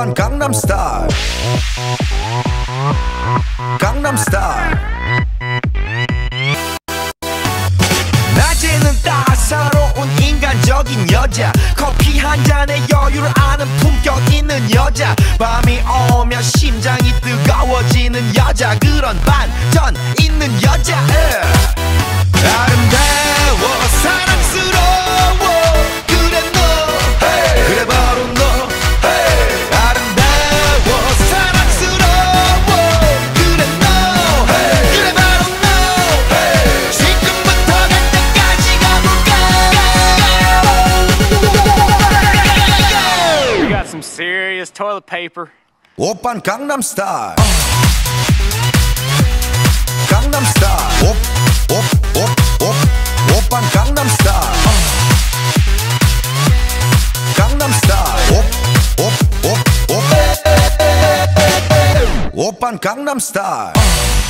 오빤 강남스타일 강남스타일 낮에는 따사로운 인간적인 여자 커피 한 잔에 여유를 아는 품격 있는 여자 밤이 오면 심장이 뜨거워지는 여자 그런 반전 있는 여자 아름다워 사랑스러워 그래 너 hey. 그래 바로 너 hey. 아름다워 사랑스러워 그래 너 hey. 그래 바로 너 hey. 지금부터 갈 때까지 가볼까 We got some serious toilet paper. 오빤 강남스타일 강남스타일 오빤 강남스타일 강남스타일 오빤 강남스타일